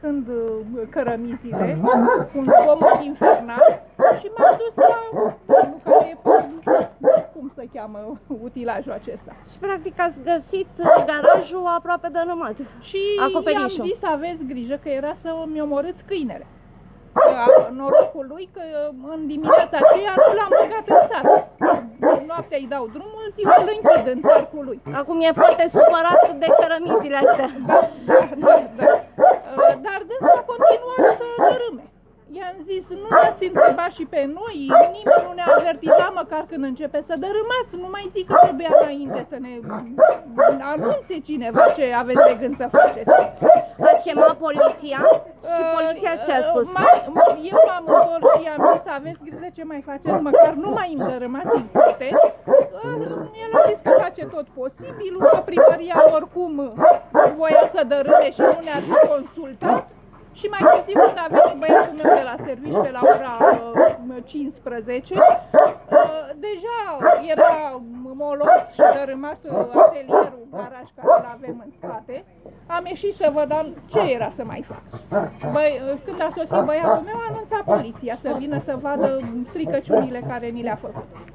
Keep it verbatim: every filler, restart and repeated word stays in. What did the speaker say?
stricând cărămizile, cu un zgomot infernal, și m-am dus la domnul care e, cum se cheamă utilajul acesta. Și practic ați găsit garajul aproape dărâmat. Și i-am zis, aveți grijă că era să mi omorâți câinele. Norocul lui că în dimineața aceea nu l-am băgat în sat. Noaptea îi dau drumul, ziua îl închid în țarcul lui. Acum e foarte supărat de cărămizile astea. Da, da, da, da. Dar dânsul a continuat să dărâme. I-am zis, nu ați întrebat și pe noi, nimeni nu ne-a avertizat măcar când începe să dărâmați, nu mai zic că trebuia înainte să ne anunțe cineva ce aveți de gând să faceți. Ați chemat poliția? Și poliția ce a spus? Eu m-am întors și i-am zis, aveți grijă ce mai faceți, măcar nu mai îmi dărâmați în curte. El a zis că face tot posibilul, că primăria oricum voia să dărâme și nu ne-a consultat. Și mai târziu, când a venit băiatul meu de la serviciu pe la ora cincisprezece, deja era molos și dărâmat atelierul, garaj care îl avem în spate. Am ieșit să văd ce era să mai fac. Băi, când a sosit băiatul meu, a anunțat poliția să vină să vadă stricăciunile care ni le-a făcut.